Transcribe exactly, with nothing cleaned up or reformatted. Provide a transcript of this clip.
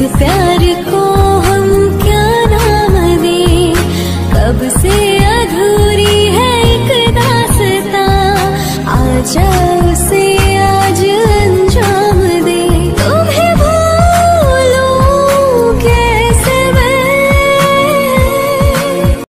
प्यार को हम क्या नाम दें, कब से